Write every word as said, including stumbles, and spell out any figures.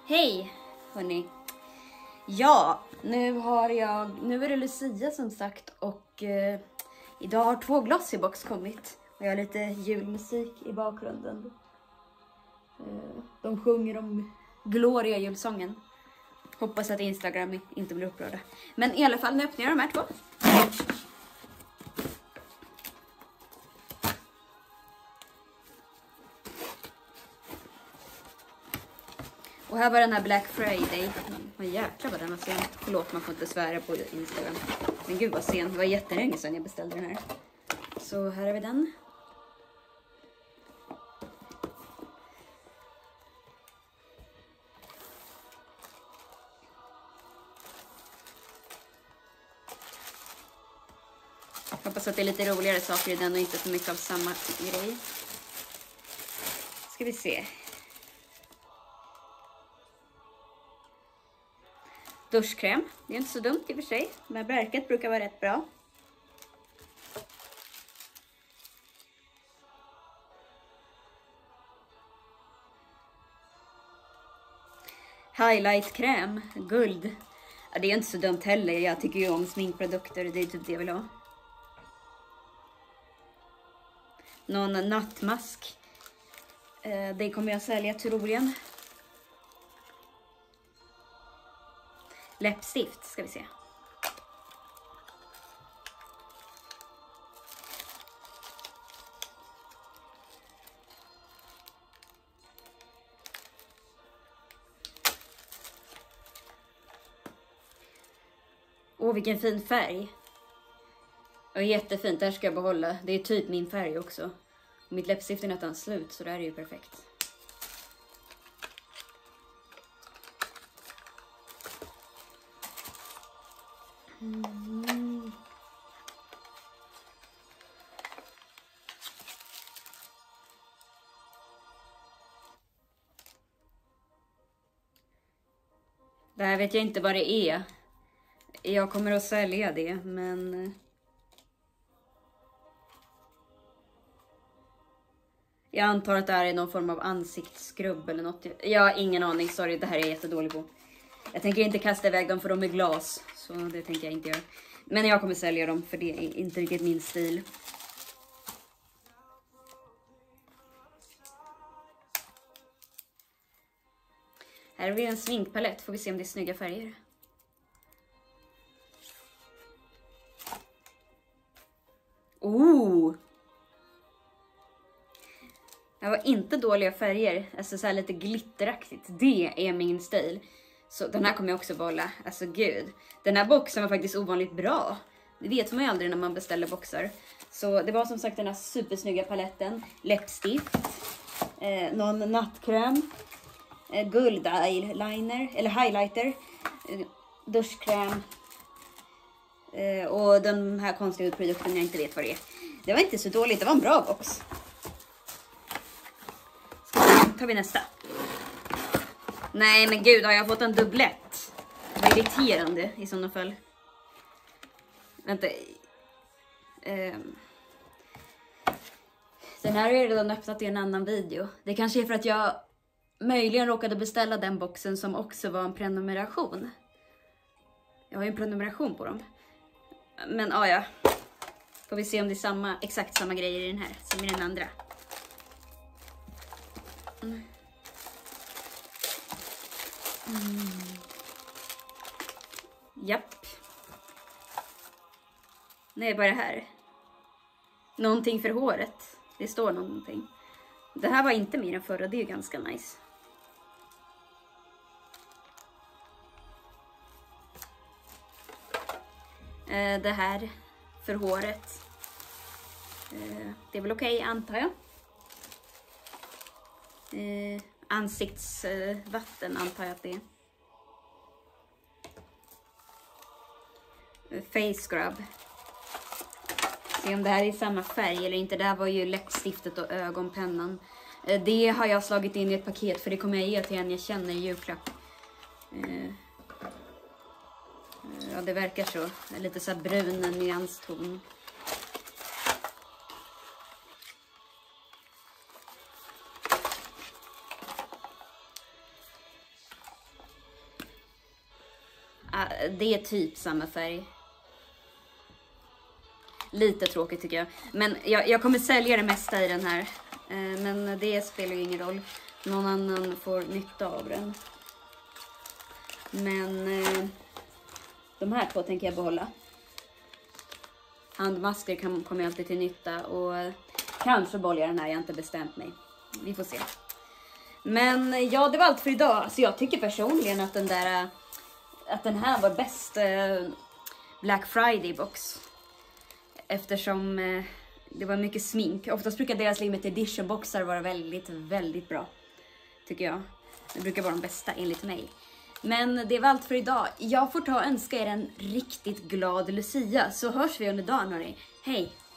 Hej hörni. Ja, nu har jag, nu är det Lucia som sagt och eh, idag har två Glossybox kommit. Och jag har lite julmusik i bakgrunden. Eh, de sjunger om Gloria julsången. Hoppas att Instagram inte blir upprörda. Men i alla fall, nu öppnar jag de här två. Och här var den här Black Friday. Vad jäklar vad den var sen. Förlåt, man får inte svära på Instagram. Men gud vad sen. Det var jättelänge sedan jag beställde den här. Så här är vi den. Hoppas att det är lite roligare saker i den och inte så mycket av samma grej. Ska vi se. Duschkräm. Det är inte så dumt i och för sig. Men verket brukar vara rätt bra. Highlightkräm. Guld. Ja, det är inte så dumt heller. Jag tycker ju om sminkprodukter. Det är typ det jag vill ha. Någon nattmask. Eh, det kommer jag sälja troligen. Läppstift ska vi se. Åh, vilken fin färg. Och jättefint, det här ska jag behålla. Det är typ min färg också. Och mitt läppstift är nästan slut, så det här är ju perfekt. Mm. Det här vet jag inte vad det är. Jag kommer att sälja det, men jag antar att det här är någon form av ansiktsskrubb eller något. Jag har ingen aning, sorry, det här är jag jättedålig på. Jag tänker inte kasta iväg dem för de är glas. Så det tänker jag inte göra. Men jag kommer sälja dem för det är inte riktigt min stil. Här har vi en sminkpalett. Får vi se om det är snygga färger. Oh! Det var inte dåliga färger. Alltså så här lite glitteraktigt. Det är min stil. Så den här kommer jag också behålla. Alltså gud. Den här boxen var faktiskt ovanligt bra. Det vet man ju aldrig när man beställer boxar. Så det var som sagt den här supersnygga paletten. Läppstift. Eh, någon nattkräm. Eh, guld eyeliner. Eller highlighter. Eh, duschkräm. Eh, och den här konstiga produkten jag inte vet vad det är. Det var inte så dåligt. Det var en bra box. Så tar vi nästa. Nej men gud, har jag fått en dubblett? Vad irriterande i sådana fall. Vänta. Um. Den här har jag redan öppnat i en annan video. Det kanske är för att jag möjligen råkade beställa den boxen som också var en prenumeration. Jag har ju en prenumeration på dem. Men ja, ja. Får vi se om det är samma, exakt samma grejer i den här som i den andra. Mm. Mm. Japp. Nej, bara det här. Någonting för håret. Det står någonting. Det här var inte mer än förra, det är ju ganska nice. Eh, det här för håret. Eh, det är väl okej, okay, antar jag. Eh, ansiktsvatten eh, antar jag att det är. Face scrub. Se om det här är samma färg eller inte. Det här var ju läppstiftet och ögonpennan. Eh, det har jag slagit in i ett paket för det kommer jag ge till en jag känner i julklapp. Eh, ja, det verkar så. Lite så här brun nyanston. det är typ samma färg. Lite tråkigt tycker jag. Men jag, jag kommer sälja det mesta i den här. Eh, men det spelar ju ingen roll. Någon annan får nytta av den. Men eh, de här två tänker jag behålla. Handmasker kan, kommer alltid till nytta. Och eh, kanske bollar den här, jag har inte bestämt mig. Vi får se. Men ja, det var allt för idag. Så jag tycker personligen att den där att den här var bäst eh, Black Friday box. Eftersom eh, det var mycket smink. Oftast brukar deras limited edition boxar vara väldigt, väldigt bra. Tycker jag. Det brukar vara de bästa enligt mig. Men det var allt för idag. Jag får ta och önska er en riktigt glad Lucia. Så hörs vi under dagen, hörni. Hej!